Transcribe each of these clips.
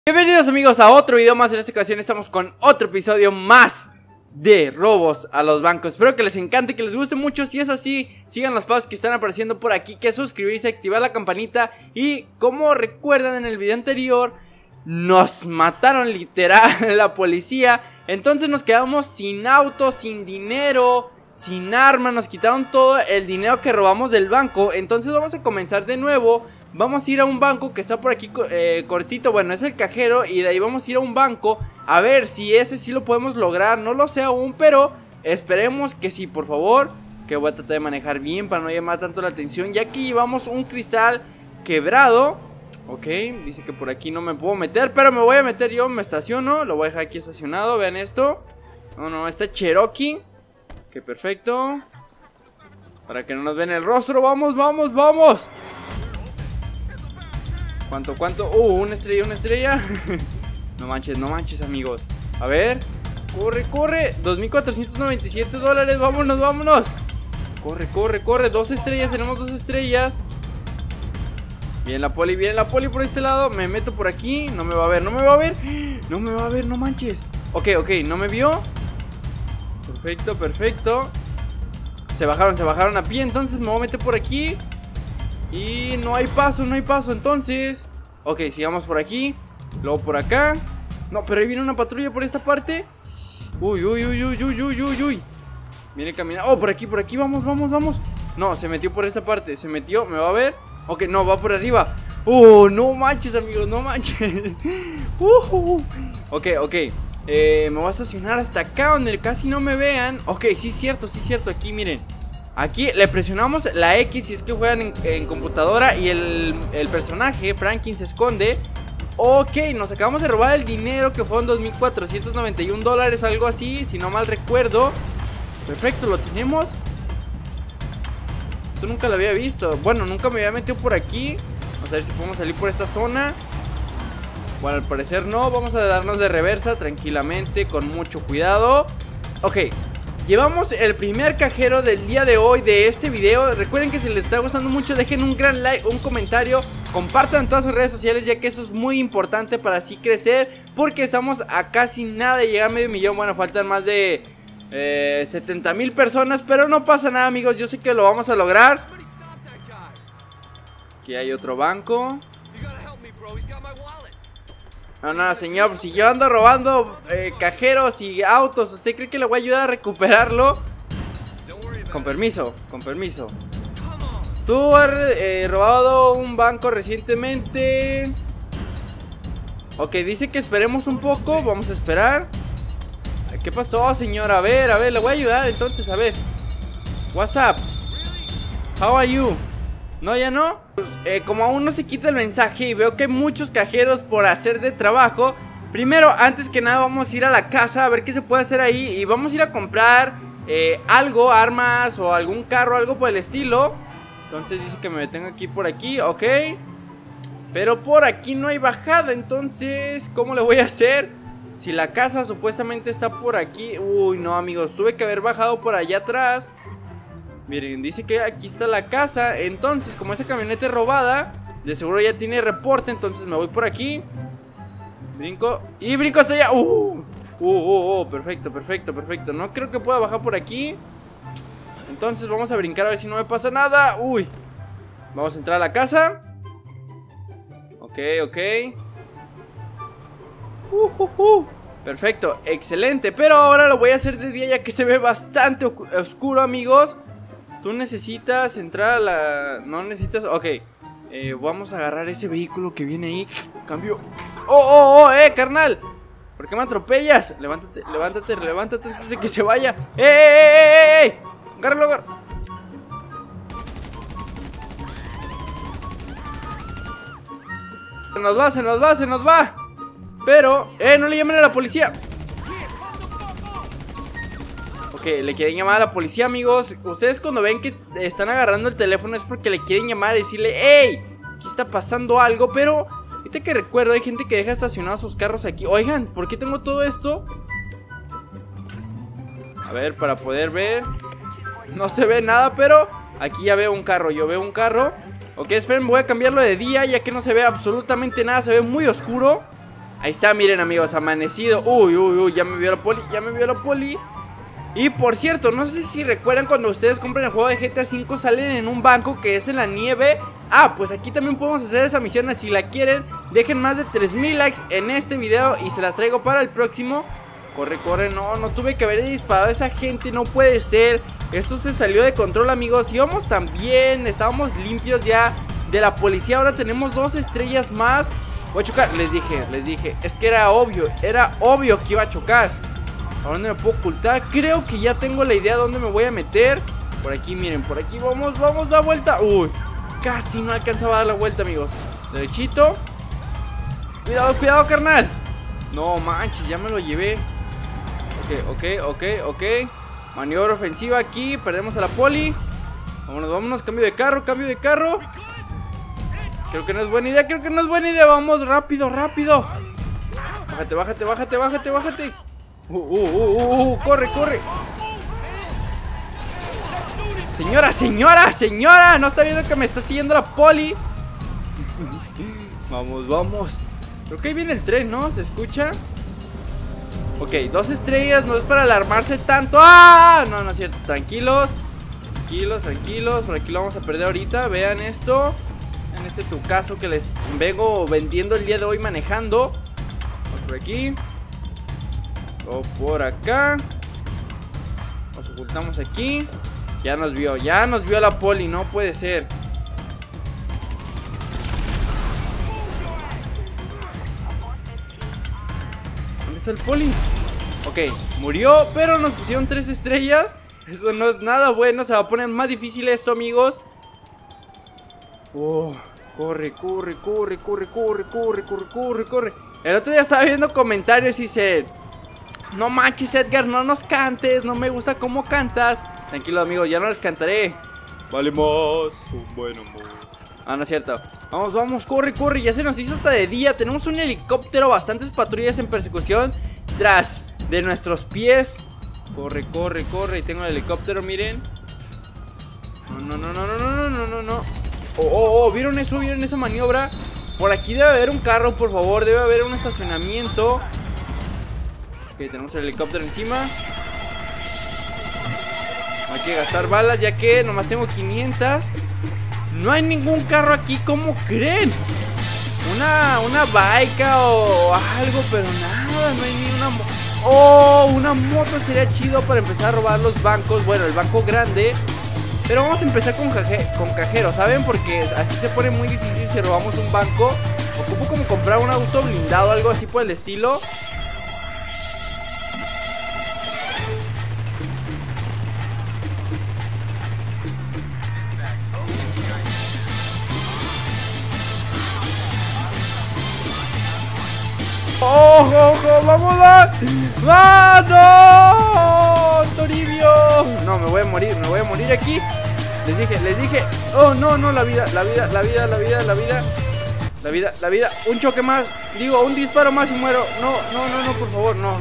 Bienvenidos amigos a otro video más. En esta ocasión estamos con otro episodio más de robos a los bancos. Espero que les encante, que les guste mucho. Si es así, sigan los pasos que están apareciendo por aquí, que es suscribirse, activar la campanita. Y como recuerdan, en el video anterior nos mataron literal la policía. Entonces nos quedamos sin auto, sin dinero, sin arma. Nos quitaron todo el dinero que robamos del banco. Entonces vamos a comenzar de nuevo. Vamos a ir a un banco que está por aquí cortito. Bueno, es el cajero. Y de ahí vamos a ir a un banco a ver si ese sí lo podemos lograr. No lo sé aún, pero esperemos que sí, por favor. Que voy a tratar de manejar bien para no llamar tanto la atención, ya que llevamos un cristal quebrado. Ok, dice que por aquí no me puedo meter, pero me voy a meter yo, me estaciono. Lo voy a dejar aquí estacionado, vean esto. No, está Cherokee. Ok, perfecto. Para que no nos vean el rostro, vamos. ¿Cuánto? Una estrella. No manches, amigos. A ver, corre. 2,497 dólares, vámonos. Corre. 2 estrellas, tenemos 2 estrellas. Viene la poli por este lado. Me meto por aquí, no me va a ver. No manches. Ok, no me vio. Perfecto. Se bajaron a pie, entonces me voy a meter por aquí. Y no hay paso, entonces. Ok, sigamos por aquí. Luego por acá. No, pero ahí viene una patrulla por esta parte. Uy. Viene caminando. Oh, por aquí, vamos. No, se metió por esta parte. ¿Me va a ver? Ok, no, va por arriba. No manches, amigos, no manches. Ok. Me voy a estacionar hasta acá donde casi no me vean. Ok, sí, cierto, aquí miren. Aquí le presionamos la X si es que juegan en computadora. Y el personaje, Franklin, se esconde. Ok, nos acabamos de robar el dinero, que fueron 2,491 dólares, algo así, si no mal recuerdo. Perfecto, lo tenemos. Esto nunca lo había visto. Bueno, nunca me había metido por aquí. Vamos a ver si podemos salir por esta zona. Bueno, al parecer no. Vamos a darnos de reversa tranquilamente, con mucho cuidado. Ok, llevamos el primer cajero del día de hoy, de este video. Recuerden que si les está gustando mucho, dejen un gran like, un comentario, compartan en todas sus redes sociales, ya que eso es muy importante para así crecer. Porque estamos a casi nada de llegar a medio millón. Bueno, faltan más de 70,000 personas, pero no pasa nada, amigos, yo sé que lo vamos a lograr. Aquí hay otro banco. No, señor, si yo ando robando cajeros y autos, ¿usted cree que le voy a ayudar a recuperarlo? Con permiso. Tú has robado un banco recientemente. Ok, dice que esperemos un poco. Vamos a esperar. ¿Qué pasó, señor? A ver, le voy a ayudar entonces, a ver. What's up? How are you? No, ya no. Como aún no se quita el mensaje y veo que hay muchos cajeros por hacer de trabajo, primero, antes que nada, vamos a ir a la casa a ver qué se puede hacer ahí. Y vamos a ir a comprar algo, armas o algún carro, algo por el estilo. Entonces dice que me detengo aquí por aquí, ok. Pero por aquí no hay bajada, entonces ¿cómo le voy a hacer? Si la casa supuestamente está por aquí. Uy, no, amigos, tuve que haber bajado por allá atrás. Miren, dice que aquí está la casa. Entonces, como esa camioneta es robada, de seguro ya tiene reporte. Entonces me voy por aquí. Brinco hasta allá. Perfecto. No creo que pueda bajar por aquí. Entonces vamos a brincar a ver si no me pasa nada. Uy. Vamos a entrar a la casa. Ok. Perfecto, excelente. Pero ahora lo voy a hacer de día, ya que se ve bastante oscuro, amigos. Tú necesitas entrar a la... No necesitas... Ok, vamos a agarrar ese vehículo que viene ahí. Cambio. Carnal, ¿por qué me atropellas? Levántate antes de que se vaya. Agárralo. Se nos va. Pero, no le llamen a la policía. Ok, le quieren llamar a la policía, amigos. Ustedes cuando ven que están agarrando el teléfono es porque le quieren llamar y decirle: ¡hey! Aquí está pasando algo. Pero, ahorita que recuerdo, hay gente que deja estacionados sus carros aquí. Oigan, ¿por qué tengo todo esto? A ver, para poder ver. No se ve nada, pero aquí ya veo un carro, Ok, esperen, voy a cambiarlo de día, ya que no se ve absolutamente nada, se ve muy oscuro. Ahí está, miren amigos, amanecido. Uy, uy, uy, ya me vio la poli, ya me vio la poli. Y por cierto, no sé si recuerdan cuando ustedes compran el juego de GTA V, salen en un banco que es en la nieve. Ah, pues aquí también podemos hacer esa misión. Si la quieren, dejen más de 3000 likes en este video y se las traigo para el próximo. Corre, corre, no tuve que haber disparado a esa gente, no puede ser. Esto se salió de control amigos. Íbamos tan bien, estábamos limpios ya de la policía. Ahora tenemos 2 estrellas más. Voy a chocar, les dije, es que era obvio que iba a chocar. ¿A dónde me puedo ocultar? Creo que ya tengo la idea de dónde me voy a meter. Por aquí, miren, por aquí, vamos, da vuelta. Uy, casi no alcanzaba a dar la vuelta, amigos. Derechito. Cuidado, cuidado, carnal. No manches, ya me lo llevé. Ok. Maniobra ofensiva aquí, perdemos a la poli. Vámonos, cambio de carro. Creo que no es buena idea, vamos, rápido. Bájate. Corre. Señora, no está viendo que me está siguiendo la poli. Vamos. Creo que ahí viene el tren, ¿no? ¿Se escucha? Ok, 2 estrellas, no es para alarmarse tanto. ¡Ah! No es cierto, tranquilos. Por aquí lo vamos a perder ahorita. Vean esto. En este tucazo que les vengo vendiendo el día de hoy manejando. Vamos por aquí. O por acá. Nos ocultamos aquí. Ya nos vio la poli, no puede ser. ¿Dónde está el poli? Ok, murió, pero nos pusieron 3 estrellas. Eso no es nada bueno, se va a poner más difícil esto, amigos. Corre. El otro día estaba viendo comentarios y dice: no manches, Edgar, no nos cantes, no me gusta cómo cantas. Tranquilo, amigos, ya no les cantaré. Vale más un buen amor. Ah, no es cierto. Vamos, corre, ya se nos hizo hasta de día. Tenemos un helicóptero, bastantes patrullas en persecución tras de nuestros pies. Corre. Y tengo el helicóptero, miren. No. ¿Vieron eso? ¿Vieron esa maniobra? Por aquí debe haber un carro, por favor. Debe haber un estacionamiento. Ok, tenemos el helicóptero encima. Hay que gastar balas ya que nomás tengo 500. No hay ningún carro aquí, ¿cómo creen? Una baica o algo, pero nada, no hay ni una moto. Una moto sería chido para empezar a robar los bancos. Bueno, el banco grande. Pero vamos a empezar con cajero, ¿saben? Porque así se pone muy difícil si robamos un banco. Ocupo como comprar un auto blindado, algo así por el estilo. ¡Ojo! ¡Vámonos! ¡No! ¡Toribio! No, me voy a morir aquí. Les dije. Oh, no, la vida. Un choque más. Digo, un disparo más y muero. No, por favor. No.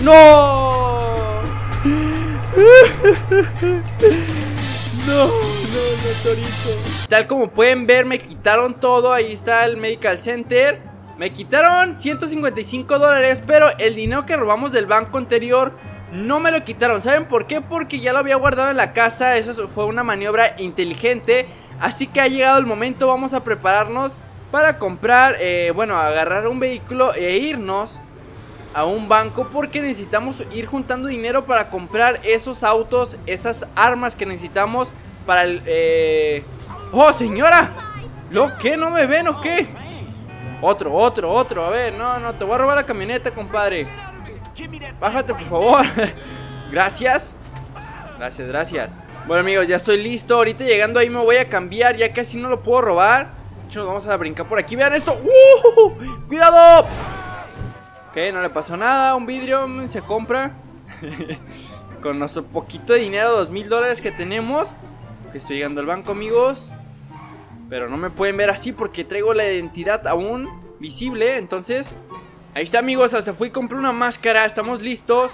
No, Torito. Tal como pueden ver, me quitaron todo. Ahí está el Medical Center. Me quitaron $155, pero el dinero que robamos del banco anterior no me lo quitaron. ¿Saben por qué? Porque ya lo había guardado en la casa. Eso fue una maniobra inteligente. Así que ha llegado el momento. Vamos a prepararnos para comprar, agarrar un vehículo e irnos a un banco, porque necesitamos ir juntando dinero para comprar esos autos, esas armas que necesitamos para el... ¡Oh, señora! ¿Lo qué? ¿No me ven o qué? Otro, a ver, no, te voy a robar la camioneta, compadre. Bájate, por favor. Gracias. Bueno, amigos, ya estoy listo. Ahorita llegando ahí me voy a cambiar, ya casi no lo puedo robar. De hecho, vamos a brincar por aquí, vean esto. ¡Cuidado! Ok, no le pasó nada, un vidrio se compra. Con nuestro poquito de dinero, $2000 que tenemos. Ok, estoy llegando al banco, amigos. Pero no me pueden ver así porque traigo la identidad aún visible. Entonces, ahí está, amigos. Hasta fui y compré una máscara. Estamos listos.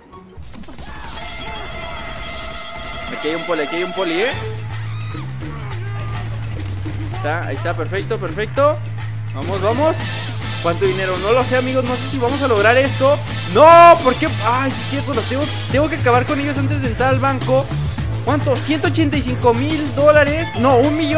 Aquí hay un poli, Ahí está, perfecto. Vamos. ¿Cuánto dinero? No lo sé, amigos, no sé si vamos a lograr esto. ¡No! ¿Por qué? Ay, sí es cierto, tengo que acabar con ellos antes de entrar al banco. ¿Cuánto? $185,000. No,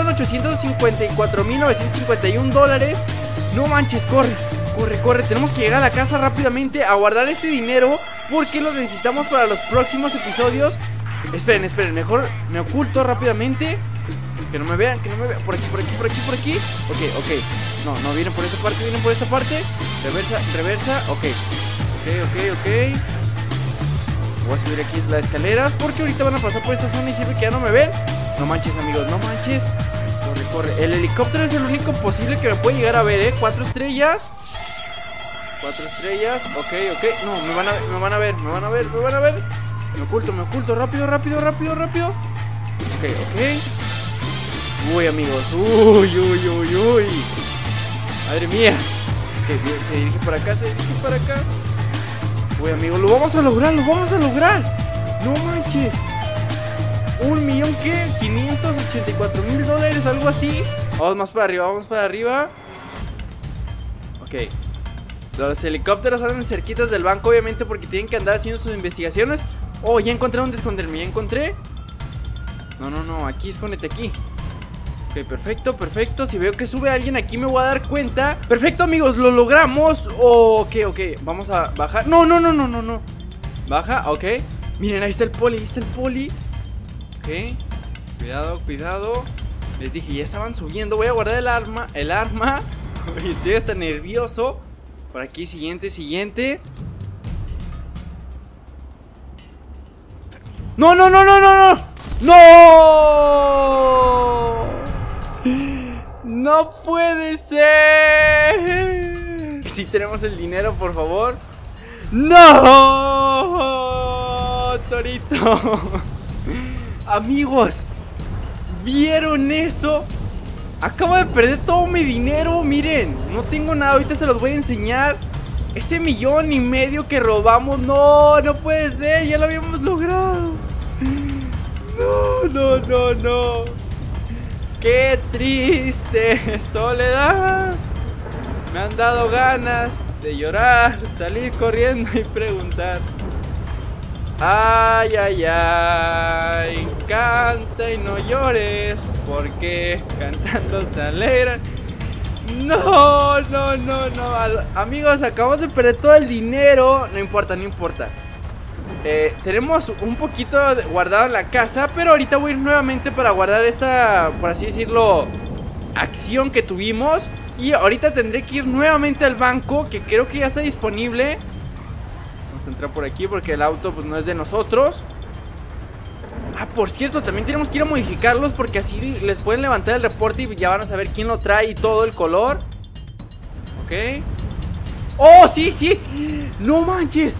$1,854,951. No manches, corre, corre, corre. Tenemos que llegar a la casa rápidamente a guardar este dinero, porque lo necesitamos para los próximos episodios. Esperen, esperen, mejor me oculto rápidamente. Que no me vean, que no me vean. Por aquí, por aquí, por aquí, por aquí. Ok, ok. No, no, vienen por esta parte, vienen por esta parte. Reversa, reversa, ok. Ok, ok, ok. Voy a subir aquí las escaleras, porque ahorita van a pasar por esta zona y sirve que ya no me ven. No manches, amigos, no manches. Corre, corre. El helicóptero es el único posible que me puede llegar a ver, 4 estrellas. 4 estrellas, ok, ok. No, me van a ver, me van a ver, me van a ver, me van a ver. Me oculto, rápido, rápido, rápido, rápido. Ok, ok. Uy, amigos, uy, uy, uy, uy. Madre mía. Ok, se dirige para acá, se dirige para acá. Uy, amigos, lo vamos a lograr, lo vamos a lograr. No manches. ¿1,000,000 qué? $584,000, algo así. Vamos más para arriba, vamos para arriba. Ok. Los helicópteros andan cerquitas del banco, obviamente, porque tienen que andar haciendo sus investigaciones. Oh, ya encontré dónde esconderme, ya encontré. No, no, no, aquí, escóndete aquí. Ok, perfecto, perfecto. Si veo que sube alguien aquí me voy a dar cuenta. Perfecto, amigos, lo logramos. Oh, ok, ok, vamos a bajar. No, no, no, no, no, no. Baja, ok. Miren, ahí está el poli, ahí está el poli. Ok, cuidado, cuidado. Les dije, ya estaban subiendo. Voy a guardar el arma, el arma. Estoy hasta nervioso. Por aquí, siguiente, siguiente. No, no, no, no, no, no. ¡No! ¡No puede ser! Si tenemos el dinero, por favor. ¡No! Torito. Amigos, ¿vieron eso? Acabo de perder todo mi dinero. Miren, no tengo nada. Ahorita se los voy a enseñar. Ese $1,500,000 que robamos. No, no puede ser. Ya lo habíamos logrado. No, no, no, no. Qué triste soledad. Me han dado ganas de llorar, salir corriendo y preguntar. Ay, ay, ay, canta y no llores, porque cantando se alegran. No, no, no, no. Amigos, acabamos de perder todo el dinero. No importa, no importa. Tenemos un poquito guardado en la casa, pero ahorita voy a ir nuevamente para guardar esta, por así decirlo, acción que tuvimos. Y ahorita tendré que ir nuevamente al banco, que creo que ya está disponible. Vamos a entrar por aquí porque el auto pues no es de nosotros. Ah, por cierto, también tenemos que ir a modificarlos, porque así les pueden levantar el reporte y ya van a saber quién lo trae y todo el color. Ok. ¡Oh, sí, sí! ¡No manches!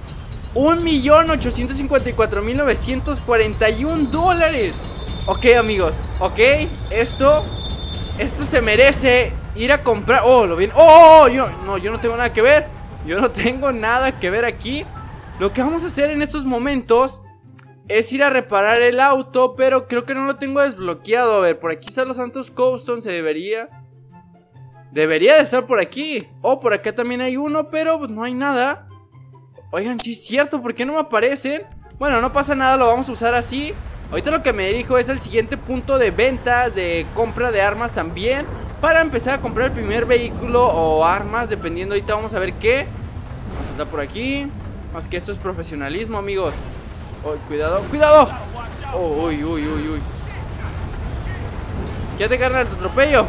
$1,854,941. Ok, amigos, ok. Esto se merece ir a comprar. Oh, lo ven. Oh, yo no tengo nada que ver. Yo no tengo nada que ver aquí. Lo que vamos a hacer en estos momentos es ir a reparar el auto, pero creo que no lo tengo desbloqueado. A ver, por aquí está Los Santos Cobblestone. Se debería de estar por aquí. Oh, por acá también hay uno, pero pues no hay nada. Oigan, sí es cierto, ¿por qué no me aparecen? Bueno, no pasa nada, lo vamos a usar así. Ahorita lo que me dirijo es el siguiente punto de venta, de compra de armas también, para empezar a comprar el primer vehículo o armas, dependiendo. Ahorita vamos a ver qué. Vamos a saltar por aquí. Más que esto es profesionalismo, amigos. Oh, cuidado, cuidado. Oh, uy, uy, uy, uy. Quédate, carnal, te atropello.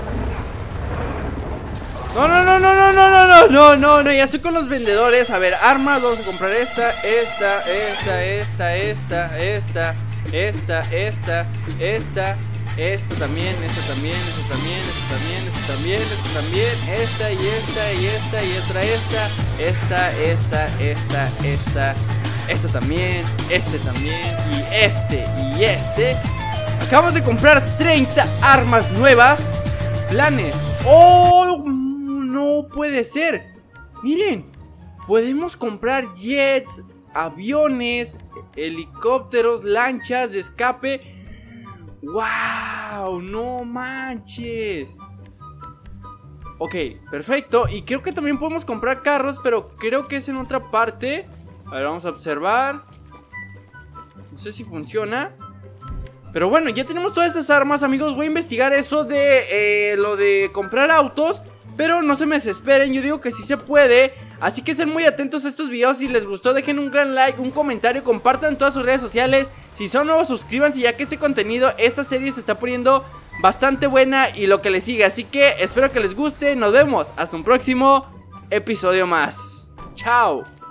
No, no, no, no, no, no, no, no, no, no, no, ya estoy con los vendedores. A ver, armas, vamos a comprar esta, esta, esta, esta, esta, esta, esta, esta, esta, esta también, esta también, esta también, esta también, esta también, esta también, esta y esta y esta y otra esta, esta también, este también y este. Acabamos de comprar 30 armas nuevas. Planes. ¡Oh! No puede ser. Miren, podemos comprar jets, aviones, helicópteros, lanchas de escape. ¡Wow! ¡No manches! Ok, perfecto. Y creo que también podemos comprar carros, pero creo que es en otra parte. A ver, vamos a observar. No sé si funciona. Pero bueno, ya tenemos todas esas armas, amigos. Voy a investigar eso de lo de comprar autos, pero no se me desesperen, yo digo que sí se puede. Así que estén muy atentos a estos videos. Si les gustó, dejen un gran like, un comentario, compartan en todas sus redes sociales. Si son nuevos, suscríbanse, ya que este contenido, esta serie se está poniendo bastante buena y lo que les sigue. Así que espero que les guste, nos vemos hasta un próximo episodio más. Chao.